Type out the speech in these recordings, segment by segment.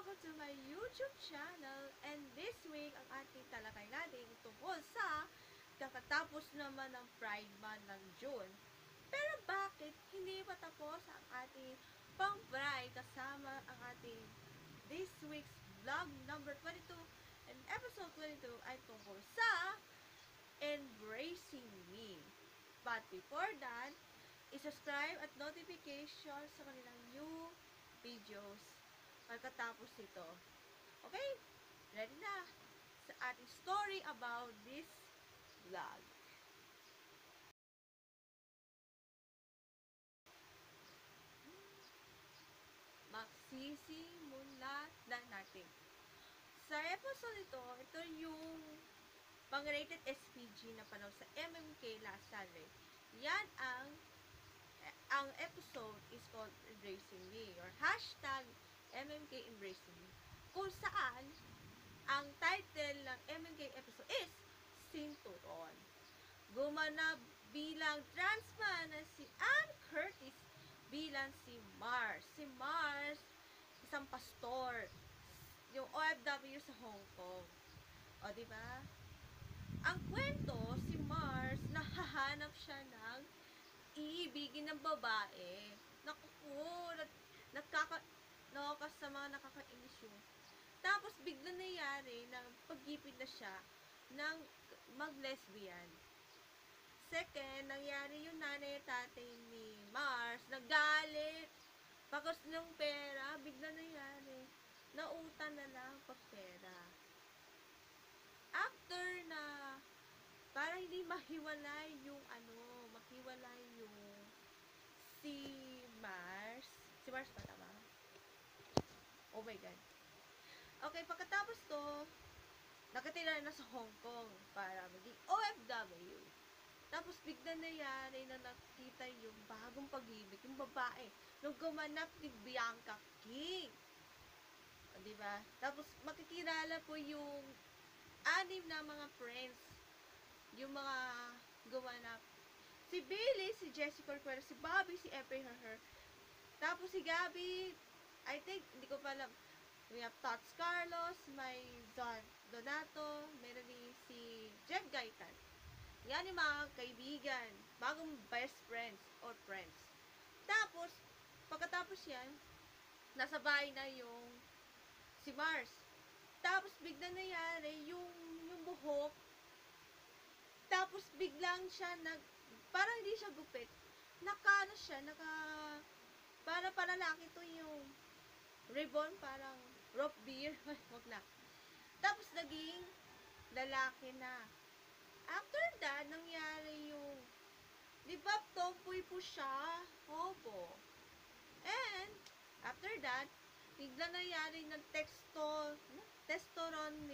welcome to my YouTube channel. And this week, ang ating talakay natin tungkol sa kakatapos naman ng Pride Month ng June. Pero bakit hindi pa tapos ang ating pang-Pride kasama ang ating this week's vlog number 22 and episode 22 ay tungkol sa Embracing Me. But before that, i-subscribe at notification sa kanilang new videos pagkatapos ito. Okay? Ready na sa ating story about this vlog. Magsisimula na natin. Sa episode ito yung pang-rated SPG na panaw sa MMK last Sunday. Yan ang episode is called Embracing Me or hashtag MMK Embracing Me. Kung saan ang title ng MMK episode is Sinturon. Gumanap bilang trans man na si Ann Curtis bilang si Mars. Si Mars, isang pastor, yung OFW sa Hong Kong. O, diba? Ang kwento, si Mars, nahahanap siya ng iibigin ng babae. Naku po, nakaka sa mga nakakainis yun. Tapos, bigla nangyari na pag-ipid na siya ng mag-lesbian. Second, nangyari yung nanay at tatay ni Mars, nagalit. Pagkas ng pera, bigla nangyari. Nautan na lang pag pera. After na, para hindi mahiwalay yung si Mars. Si Mars pa tama? Oh my God. Okay, pagkatapos to, nakatira na sa Hong Kong para maging OFW. Tapos bigla nangyari na nakita yung bagong pag-ibig, yung babae, nung gumanap ni Bianca King. O, diba? Tapos makikilala po yung 6 na mga friends, yung mga gumanap. Si Billy, si Jessie Corcuera, si Bobby, si Epe Her. Tapos si Gabby, I think, hindi ko pa alam. We have Tots Carlos, may Donato, meron din si Jeff Gaitan. Yan yung mga kaibigan, bagong best friends or friends. Tapos, pagkatapos yan, nasa bahay na yung si Mars. Tapos, bigla nangyari yung buhok. Tapos, biglang siya parang hindi siya gupit. Para lalaki to yung ribbon, parang rope beer. Wag na. Tapos, naging lalaki na. After that, nangyari yung, di ba, tomboy po siya, hobo. And, after that, bigla nangyari ng testosterone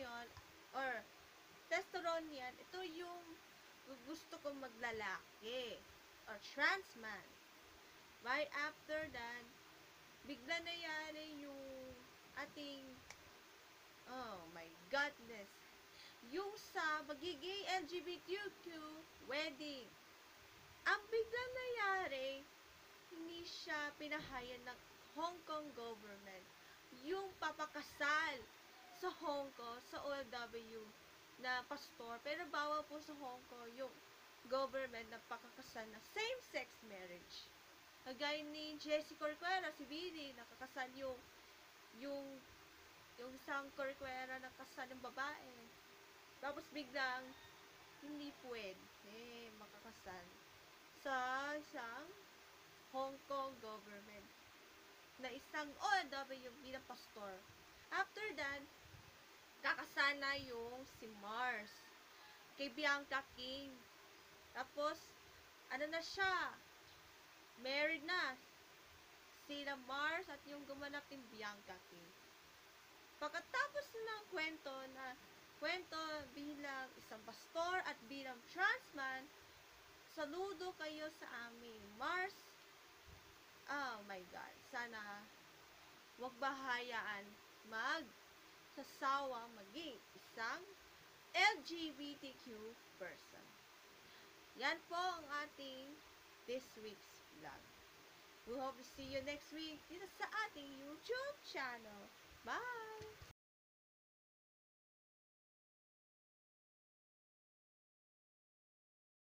yan, ito yung gusto kong maglalaki, or trans man. Right after that, bigla nangyari yung ating, oh my goodness, yung sa magiging LGBTQ wedding. Ang biglang nangyari, hindi siya pinahayan ng Hong Kong government. Yung papakasal sa Hong Kong, sa OFW na pastor, pero bawal po sa Hong Kong yung government na pakakasal na same-sex marriage. Kagaya ni Jessie Corcuera, si Billy, nakakasal yung isang Corcuera na kasal ng babae. Tapos biglang hindi pwede makakasal sa isang Hong Kong government na isang OFW bilang pastor. After that, kakasal na yung si Mars kay Bianca King. Tapos, na siya? Married na sila Mars at yung gumanap ng Bianca King. Pagkatapos ng kwento bilang isang pastor at bilang trans man, saludo kayo sa amin. Mars, oh my God, sana wag bahayaan sasawa maging isang LGBTQ person. Yan po ang ating this week's vlog. We hope to see you next week dito sa ating YouTube channel. Bye!